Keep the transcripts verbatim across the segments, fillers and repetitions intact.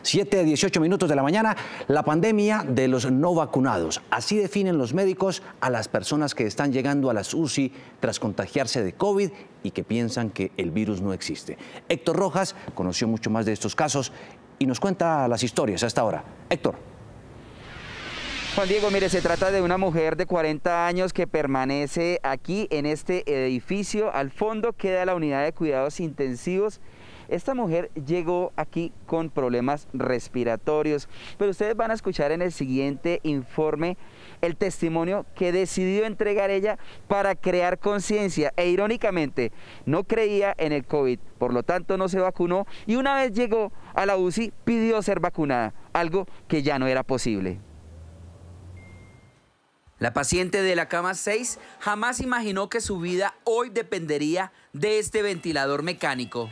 siete, dieciocho minutos de la mañana, la pandemia de los no vacunados. Así definen los médicos a las personas que están llegando a las U C I tras contagiarse de COVID y que piensan que el virus no existe. Héctor Rojas conoció mucho más de estos casos y nos cuenta las historias hasta ahora. Héctor. Juan Diego, mire, se trata de una mujer de cuarenta años que permanece aquí en este edificio. Al fondo queda la unidad de cuidados intensivos. Esta mujer llegó aquí con problemas respiratorios, pero ustedes van a escuchar en el siguiente informe el testimonio que decidió entregar ella para crear conciencia e irónicamente no creía en el COVID, por lo tanto no se vacunó y una vez llegó a la U C I pidió ser vacunada, algo que ya no era posible. La paciente de la cama seis jamás imaginó que su vida hoy dependería de este ventilador mecánico.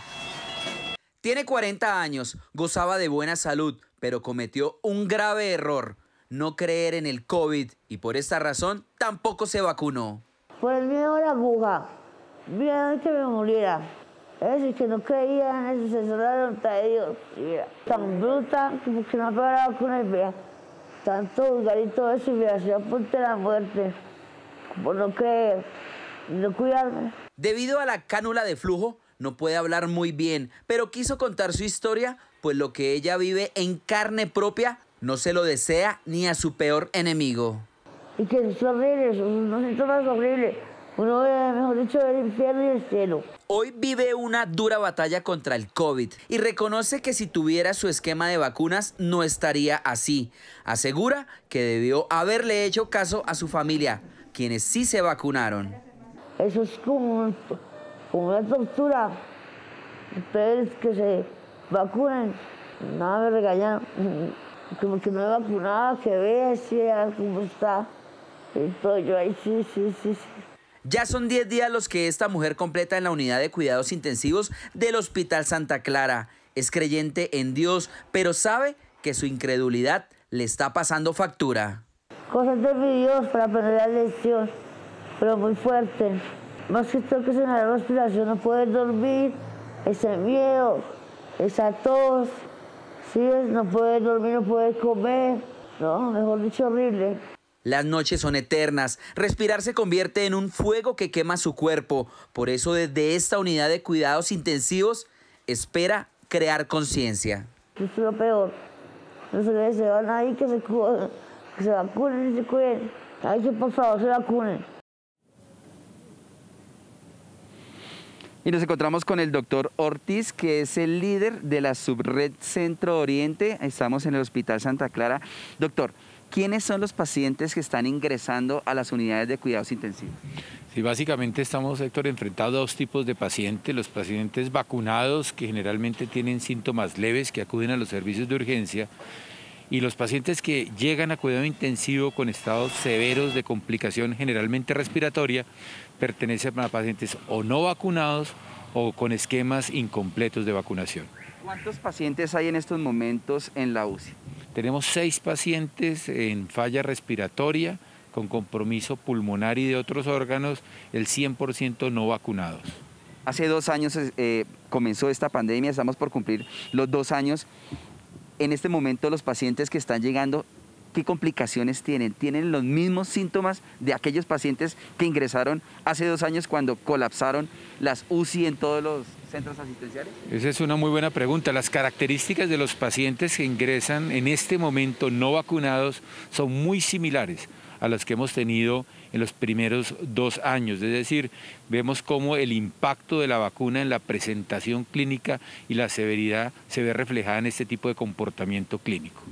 Tiene cuarenta años, gozaba de buena salud, pero cometió un grave error, no creer en el COVID y por esta razón tampoco se vacunó. Por el miedo a la aguja, miedo de que me muriera. Es decir, que no creía en eso, se solo la voluntad de Dios. Mira, tan bruta que porque no ha pagado la vacuna y vea, tanto vulgar y todo eso y me hacía punto de la muerte, por no creer y no cuidarme. Debido a la cánula de flujo, no puede hablar muy bien, pero quiso contar su historia, pues lo que ella vive en carne propia no se lo desea ni a su peor enemigo. Y que es horrible, son unos síntomas horribles. Uno ve, mejor dicho, el infierno y el cielo. Hoy vive una dura batalla contra el COVID y reconoce que si tuviera su esquema de vacunas no estaría así. Asegura que debió haberle hecho caso a su familia, quienes sí se vacunaron. Eso es como, un, como una tortura. Ustedes que se vacunen, nada me regañan. Como que no me vacunaba, que vea si cómo está. Entonces yo ahí sí, sí, sí, sí. Ya son diez días los que esta mujer completa en la unidad de cuidados intensivos del Hospital Santa Clara. Es creyente en Dios, pero sabe que su incredulidad le está pasando factura. Cosas de mi Dios para aprender la lección, pero muy fuerte. Más que todo que se me da la respiración, no poder dormir, ese miedo, esa tos, ¿sí? No poder dormir, no poder comer, no, mejor dicho, horrible. Las noches son eternas, respirar se convierte en un fuego que quema su cuerpo. Por eso desde esta unidad de cuidados intensivos espera crear conciencia. Esto es lo peor. No se le desea a nadie que se, que se vacunen y se cuiden. Ay, que por favor se vacunen. Y nos encontramos con el doctor Ortiz, que es el líder de la subred Centro Oriente. Estamos en el Hospital Santa Clara. Doctor, ¿quiénes son los pacientes que están ingresando a las unidades de cuidados intensivos? Sí, básicamente estamos, Héctor, enfrentados a dos tipos de pacientes. Los pacientes vacunados, que generalmente tienen síntomas leves, que acuden a los servicios de urgencia, y los pacientes que llegan a cuidado intensivo con estados severos de complicación generalmente respiratoria, pertenecen a pacientes o no vacunados o con esquemas incompletos de vacunación. ¿Cuántos pacientes hay en estos momentos en la U C I? Tenemos seis pacientes en falla respiratoria, con compromiso pulmonar y de otros órganos, el cien por ciento no vacunados. Hace dos años eh, comenzó esta pandemia, estamos por cumplir los dos años. En este momento los pacientes que están llegando, ¿qué complicaciones tienen? ¿Tienen los mismos síntomas de aquellos pacientes que ingresaron hace dos años cuando colapsaron las U C I en todos los centros asistenciales? Esa es una muy buena pregunta. Las características de los pacientes que ingresan en este momento no vacunados son muy similares a las que hemos tenido en los primeros dos años. Es decir, vemos cómo el impacto de la vacuna en la presentación clínica y la severidad se ve reflejada en este tipo de comportamiento clínico.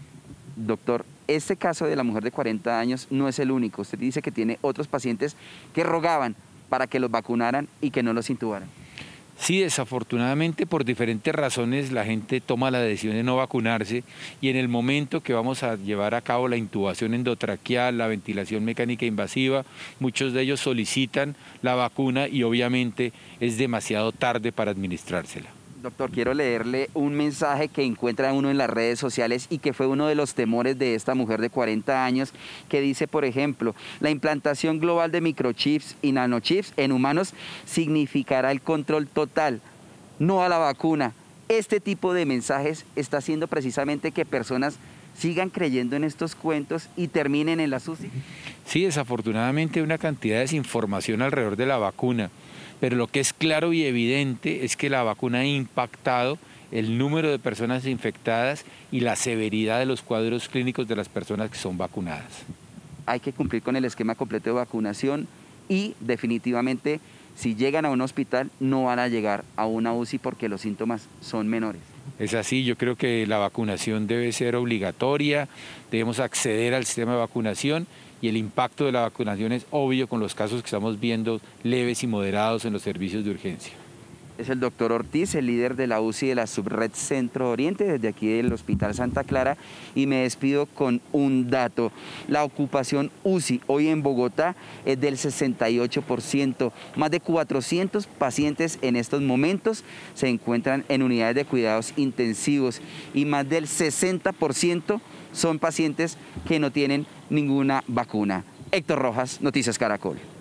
Doctor, este caso de la mujer de cuarenta años no es el único. Usted dice que tiene otros pacientes que rogaban para que los vacunaran y que no los intubaran. Sí, desafortunadamente por diferentes razones la gente toma la decisión de no vacunarse y en el momento que vamos a llevar a cabo la intubación endotraqueal, la ventilación mecánica invasiva, muchos de ellos solicitan la vacuna y obviamente es demasiado tarde para administrársela. Doctor, quiero leerle un mensaje que encuentra uno en las redes sociales y que fue uno de los temores de esta mujer de cuarenta años, que dice, por ejemplo, la implantación global de microchips y nanochips en humanos significará el control total, no a la vacuna. este tipo de mensajes está haciendo precisamente que personas sigan creyendo en estos cuentos y terminen en la U C I? Sí, desafortunadamente hay una cantidad de desinformación alrededor de la vacuna, pero lo que es claro y evidente es que la vacuna ha impactado el número de personas infectadas y la severidad de los cuadros clínicos de las personas que son vacunadas. Hay que cumplir con el esquema completo de vacunación y definitivamente si llegan a un hospital no van a llegar a una U C I porque los síntomas son menores. Es así, yo creo que la vacunación debe ser obligatoria, debemos acceder al sistema de vacunación y el impacto de la vacunación es obvio con los casos que estamos viendo leves y moderados en los servicios de urgencia. Es el doctor Ortiz, el líder de la U C I de la Subred Centro Oriente, desde aquí del Hospital Santa Clara, y me despido con un dato. La ocupación U C I hoy en Bogotá es del sesenta y ocho por ciento. Más de cuatrocientos pacientes en estos momentos se encuentran en unidades de cuidados intensivos y más del sesenta por ciento son pacientes que no tienen ninguna vacuna. Héctor Rojas, Noticias Caracol.